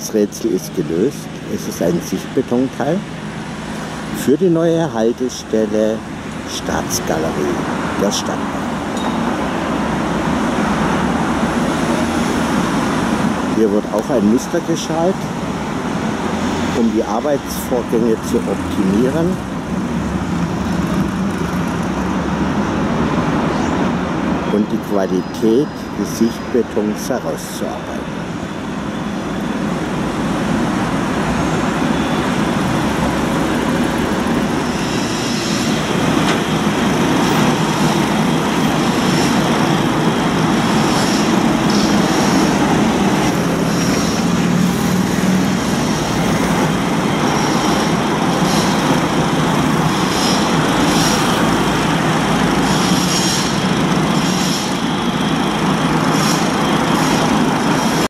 Das Rätsel ist gelöst. Es ist ein Sichtbetonteil für die neue Haltestelle Staatsgalerie der Stadtbahn. Hier wird auch ein Muster geschalt, um die Arbeitsvorgänge zu optimieren. Und die Qualität des Sichtbetons herauszuarbeiten.